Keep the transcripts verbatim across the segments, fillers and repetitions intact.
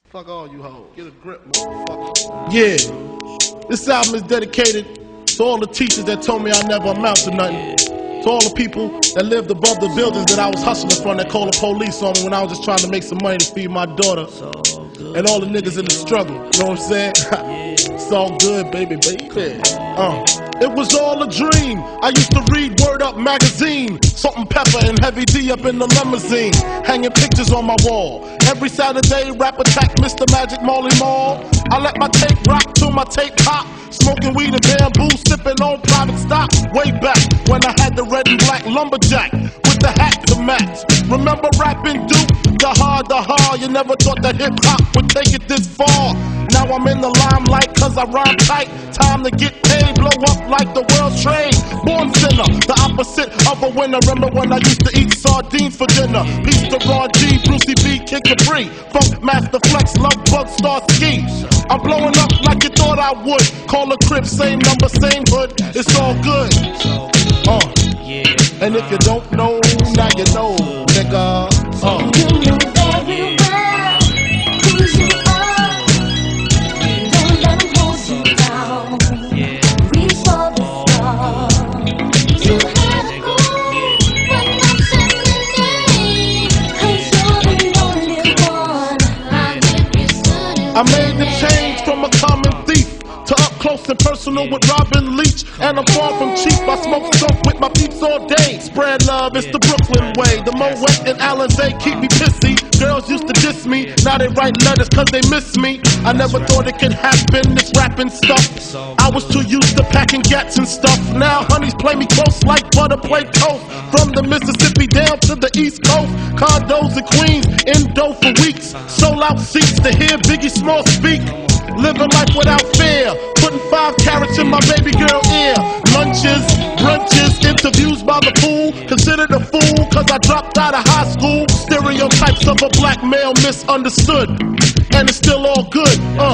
Fuck all you hoes. Get a grip, motherfucker. Yeah. This album is dedicated to all the teachers that told me I never amount to nothing. To all the people that lived above the buildings that I was hustling from that called the police on me when I was just trying to make some money to feed my daughter. And all the niggas in the struggle. You know what I'm saying? It's all good, baby, baby. Uh. It was all a dream. I used to read Word Up magazine, Salt and Pepper and Heavy D up in the limousine, hanging pictures on my wall. Every Saturday, rap attack, Mister Magic Molly Mall. I let my tape rock till my tape pop, smoking weed and bamboo, sipping on private stock. Way back when I had the red and black lumberjack with the hat to match. Remember rapping Duke? The hard, the hard. You never thought that hip hop would take it this far. Now I'm in the limelight cause I rhyme tight. Time to get paid, blow up like the world's trade. Born sinner, the opposite of a winner. Remember when I used to eat sardines for dinner? Peace to Ron G, Brucey B, Kid Capri, Funk Master Flex, Love Bug, Star Ski. I'm blowing up like you thought I would. Call a crib, same number, same hood. It's all good. Uh. And if you don't know, now you know, nigga. Uh. You know very well who you are. Don't let them hold you down. Reach for the stars. You have to go when nothing remains. Cause you're the only one. I made the change from a common thief to up close and personal with Robin Leach. And I'm far from cheap. I smoke skunk with my peeps all day. Spread love, it's the Brooklyn way. The Moet and Alizé keep me pissy. Girls used to diss me, now they write letters cause they miss me. I never thought it could happen, this rapping stuff. I was too used to packing gats and stuff. Now honeys play me close like butter play toast. From the Mississippi down to the East Coast, condos in Queens, in dough for weeks. Sold out seats to hear Biggie Smalls speak. Living life without fear, putting five carats in my baby girl ear. Lunches, brunches, interviews by the pool. Considered a fool cause I dropped out of high school. Stereotypes of a black male misunderstood, and it's still all good, uh.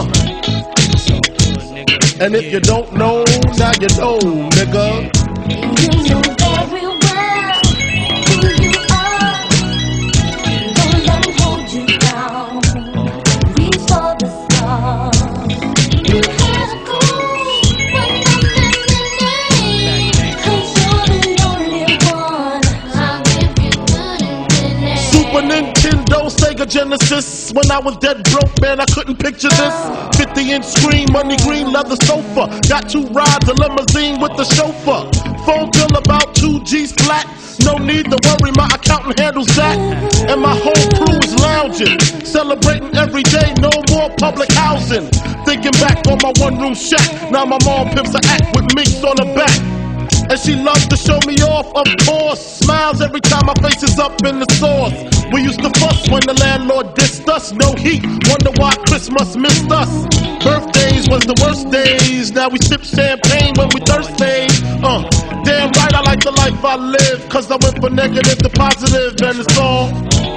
And if you don't know, now you know, nigga. You know very well who you are. Don't let them hold you down. Reach for the stars. You have to go when nothing remains. Cause you're the only one. I'll give you good and good. Super Nintendo, Sega Genesis. When I was dead broke, man, I couldn't picture this. fifty inch screen, money green, leather sofa. Got two rides, a limousine with the chauffeur. Phone bill about two G's flat. No need to worry, my accountant handles that. And my whole crew is lounging, celebrating every day, no more public housing. Thinking back on my one room shack. Now my mom pimps a act with minks on her back. And she loves to show me off, of course. Smiles every time my face is up in the sauce. We used to fuss when the landlord dissed us. No heat, wonder why Christmas missed us. Birthdays was the worst days. Now we sip champagne when we thirsty. Uh, damn right I like the life I live. Cause I went from negative to positive and it's all.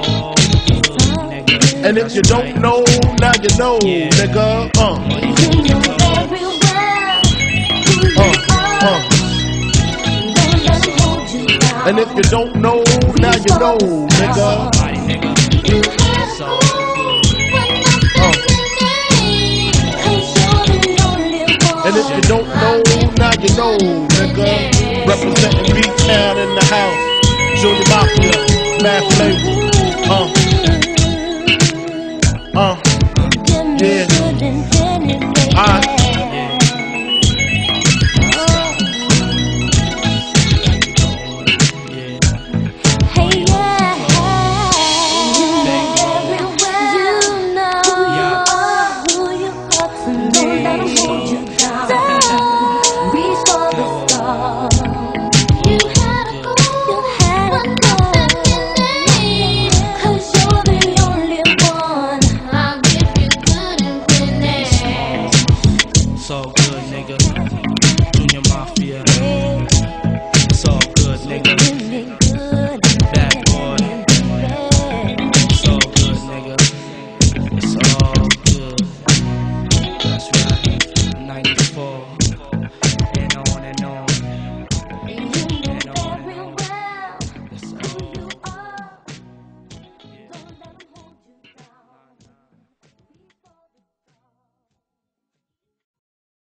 And if you don't know, now you know, nigga. Uh. You know very well who you Uh, are. uh. Don't let them hold you down. And if you don't know, now you know, nigga. You have to go when nothing remains. Cause you're the only one. And if you don't know, now you know, nigga. Representing B-Town in the house. Junior Mafia, Math Label. Uh. Uh. Yeah. Alright.